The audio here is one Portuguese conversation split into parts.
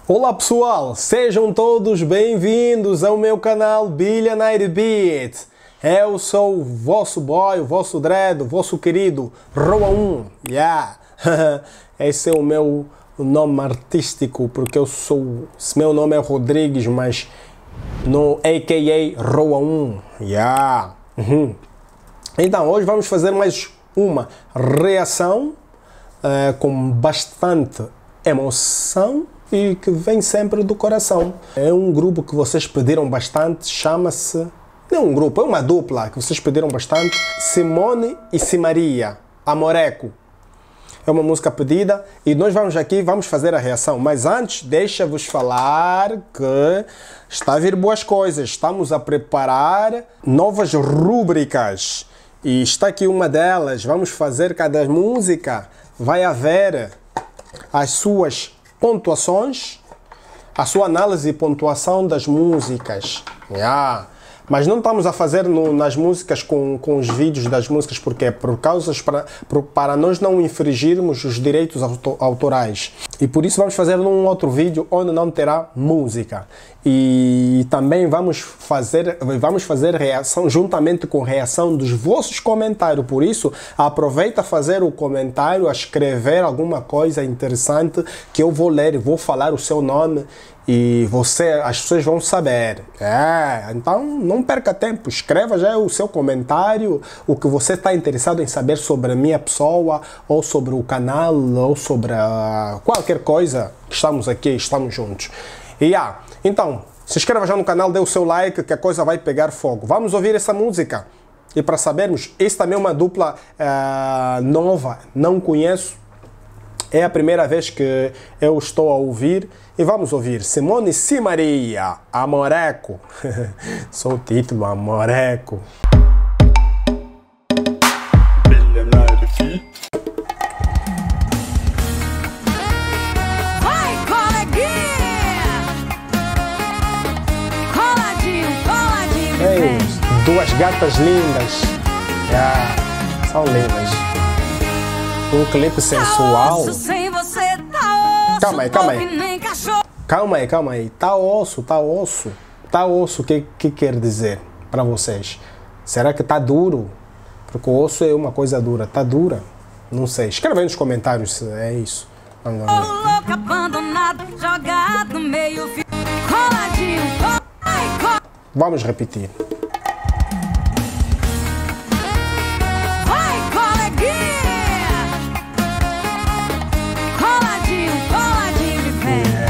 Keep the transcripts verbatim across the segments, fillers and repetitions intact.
Olá pessoal, sejam todos bem-vindos ao meu canal Billionaire Beat. Eu sou o vosso boy, o vosso dread, o vosso querido Roa um. Yeah. Esse é o meu nome artístico, porque eu sou... Meu nome é Rodrigues, mas no a k a. Roa um. Yeah. Uhum. Então, hoje vamos fazer mais uma reação uh, com bastante emoção e que vem sempre do coração. É um grupo que vocês pediram bastante, chama-se... Não é um grupo, é uma dupla que vocês pediram bastante. Simone e Simaria, Amoreco. É uma música pedida e nós vamos aqui, vamos fazer a reação. Mas antes, deixa-vos falar que está a vir boas coisas. Estamos a preparar novas rúbricas. E está aqui uma delas. Vamos fazer cada música. Vai haver as suas pontuações, a sua análise e pontuação das músicas. Yeah. Mas não estamos a fazer no, nas músicas com, com os vídeos das músicas, porque é por causa para, para nós não infringirmos os direitos auto, autorais. E por isso vamos fazer num outro vídeo onde não terá música. E também vamos fazer, vamos fazer reação juntamente com reação dos vossos comentários. Por isso, aproveita a fazer o comentário, a escrever alguma coisa interessante que eu vou ler e vou falar o seu nome. E você, as pessoas vão saber. É, então não perca tempo, escreva já o seu comentário, o que você está interessado em saber sobre a minha pessoa, ou sobre o canal, ou sobre uh, qualquer coisa. Estamos aqui, estamos juntos. E yeah, então, se inscreva já no canal, dê o seu like, que a coisa vai pegar fogo. Vamos ouvir essa música. E para sabermos, essa também é uma dupla uh, nova, não conheço. É a primeira vez que eu estou a ouvir. E vamos ouvir Simone e Simaria, Amoreco. Só o título, Amoreco. Vai, coleguinha! Coladinho, coladinho, Ei, duas gatas lindas. Yeah, são lindas. Um clipe sensual. Sem você, tá osso, Calma aí, calma aí. que nem cachorro. Calma aí, calma aí. Tá osso, tá osso. Tá osso, o que, que quer dizer para vocês? Será que tá duro? Porque o osso é uma coisa dura. Tá dura? Não sei. Escreve aí nos comentários se é isso. Vamos lá ver. Louco, abandonado, jogado no meio fio. Coladinho, vai, coladinho. Vamos repetir. Vai, coleguinha! Coladinho, coladinho de pé.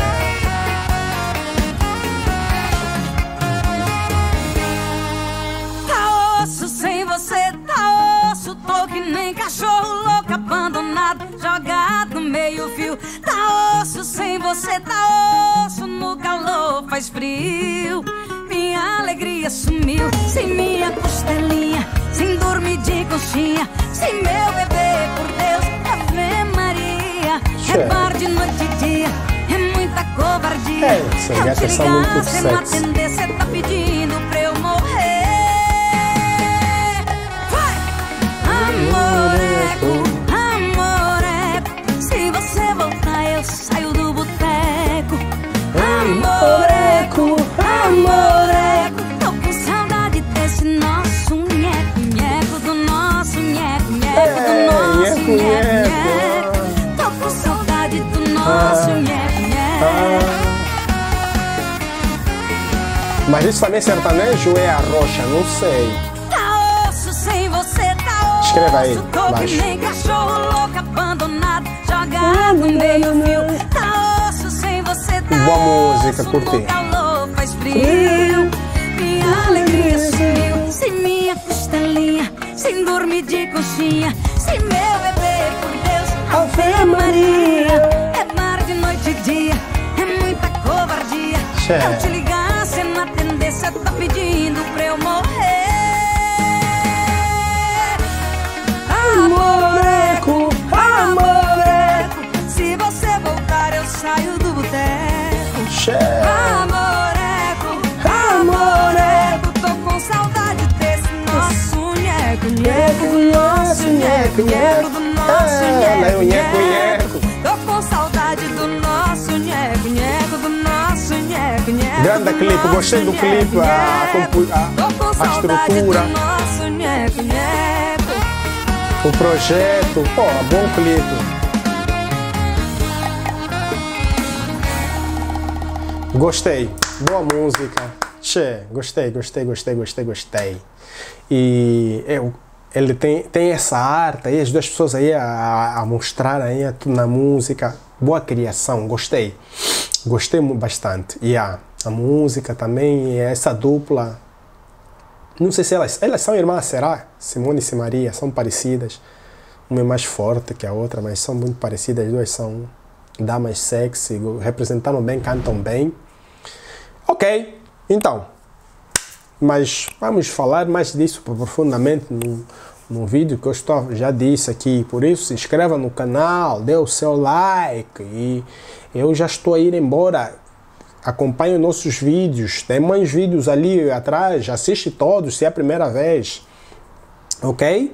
Tá osso sem você, tá osso. Tô que nem cachorro louco, abandonado, jogado no meio fio. Tá osso sem você, tá osso. No calor faz frio. Minha alegria sumiu, sem minha costelinha, sem dormir de conchinha, sem meu bebê, por Deus, Ave Maria. É bar de noite e dia, é muita covardia. É, essa eu gata te são muito ligar, cê não sexy. atender, cê tá pedindo pra eu morrer. Vai! Amoreco, amoreco, se você voltar eu saio do boteco. Amoreco, amoreco, tô com saudade desse nosso nheco, nheco, do nosso nheco, nheco, do nosso nheco, nheco, nheco. nheco. Tô com saudade do nosso nheco, nheco. Mas isso também é sertanejo ou é a rocha? Não sei. Tá osso sem você, tá osso. Escreva aí, Tô baixo. que nem cachorro louco, abandonado, jogado no meio fio. Tá osso sem você, tá Boa osso. música, curti. No calor faz frio. Minha alegria sumiu, sem minha costelinha, sem dormir de conchinha, sem meu bebê, por Deus, Ave Maria. É mar de noite e dia, é muita covardia. Che. Eu te ligar, cê não atender, cê tá pedindo pra eu morrer. Amoreco, amoreco, se você voltar eu saio do boteco. Che. Amoreco, amoreco, tô com saudade desse nosso nheco, nheco, do nosso nheco, nheco, do nosso É, nheco, nheco, nheco. Tô com saudade do nosso nheco, nheco, do Grande clipe, gostei do clipe, a, a, a estrutura, o projeto, pô, bom clipe. Gostei, boa música. Che, gostei, gostei, gostei, gostei, gostei. E eu, ele tem, tem essa arte aí, as duas pessoas aí a, a mostrar aí na música. Boa criação, gostei. Gostei bastante. E yeah, a música também, essa dupla. Não sei se elas, elas são irmãs, será? Simone e Maria, são parecidas. Uma é mais forte que a outra, mas são muito parecidas. As duas são damas sexy, representaram bem, cantam bem. Ok, então, mas vamos falar mais disso profundamente no, no vídeo que eu estou, já disse aqui. Por isso, se inscreva no canal, dê o seu like e eu já estou a ir embora. Acompanhe os nossos vídeos, tem mais vídeos ali atrás, assiste todos se é a primeira vez, ok?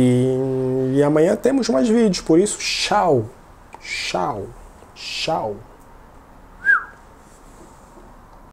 E, e amanhã temos mais vídeos, por isso, tchau, tchau, tchau.